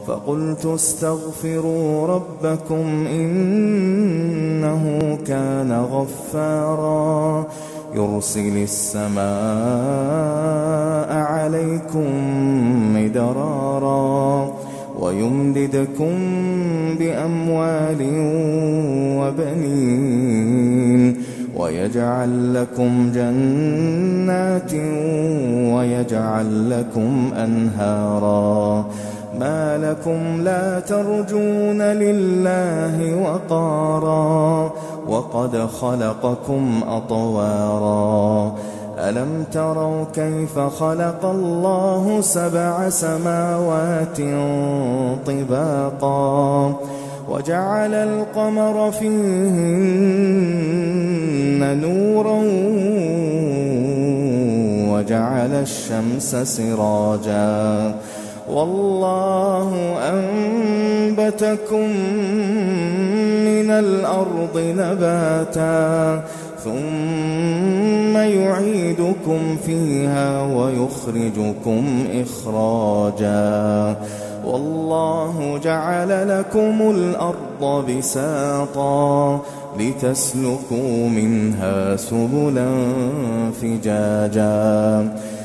فقلت استغفروا ربكم إنه كان غفارا يرسل السماء عليكم مدرارا ويمددكم بأموال وبنين ويجعل لكم جنات ويجعل لكم أنهارا ما لكم لا ترجون لله وقارا وقد خلقكم أطوارا ألم تروا كيف خلق الله 7 سماوات طباقا وجعل القمر فيهن نورا وجعل الشمس سراجا والله أنبتكم من الأرض نباتا ثم يعيدكم فيها ويخرجكم إخراجا والله جعل لكم الأرض بساطا لتسلكوا منها سبلا فجاجا